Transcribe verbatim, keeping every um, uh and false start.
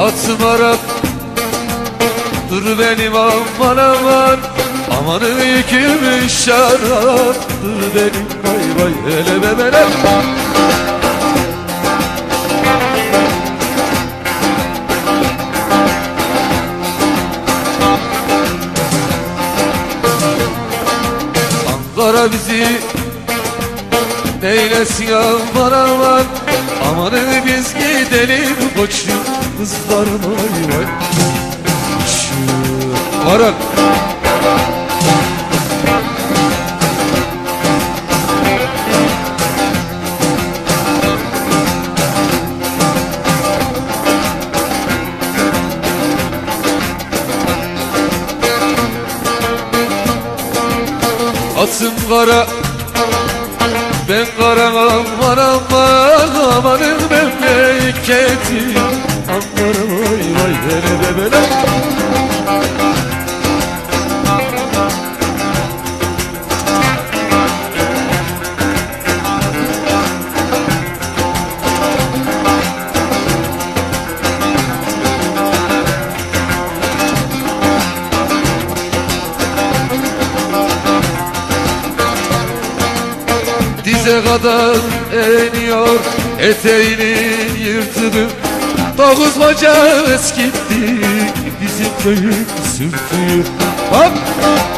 Atım Arap dur benim aman aman, amanın yükümü şarap dur benim vay vay hele bebeler. Ankara bizi neylesin aman aman, amanın biz gidelim koçum kızlarım vay vay. Şu Arak atım kara ben kara aman aman, amanın memleketi Ankara vay vay hele bebeler. Dize kadar eniyor eteğini yırtıdı, dokuz bacağı eskitti bizim köyün sürtüyor. Hop!